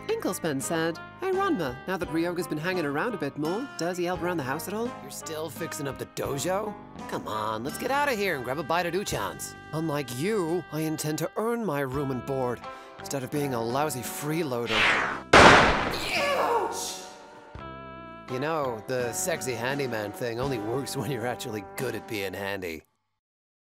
Inklespen said, "Hey Ranma, now that Ryoga's been hanging around a bit more, does he help around the house at all?" You're still fixing up the dojo? Come on, let's get out of here and grab a bite of Duchan's. Unlike you, I intend to earn my room and board, instead of being a lousy freeloader. Ouch! You know, the sexy handyman thing only works when you're actually good at being handy.